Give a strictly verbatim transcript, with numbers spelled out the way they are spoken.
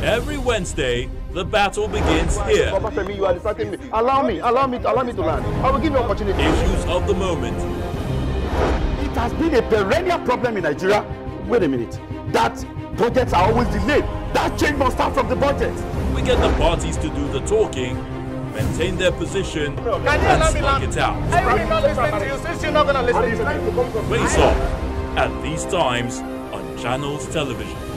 Every Wednesday, the battle begins here. You are distracting me. Allow me, allow me, allow me to learn. I will give you opportunity. Issues of the moment. It has been a perennial problem in Nigeria. Wait a minute. That budgets are always delayed. That change must start from the budget. We get the parties to do the talking, maintain their position, and slug it out. I will not listen to you since you're not going to listen to me. Face Off at these times on Channels Television.